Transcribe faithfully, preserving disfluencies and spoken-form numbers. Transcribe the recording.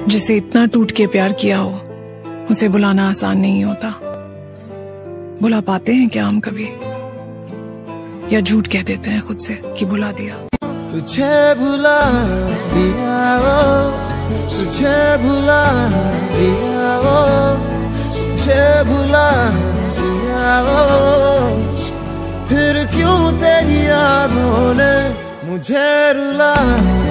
जिसे इतना टूट के प्यार किया हो उसे बुलाना आसान नहीं होता। बुला पाते हैं क्या हम कभी, या झूठ कह देते हैं खुद से कि बुला दिया। तुझे भुला दिया ओ, तुझे भुला दिया ओ, तुझे भुला दिया ओ, फिर क्यों तेरी यादों ने मुझे रुला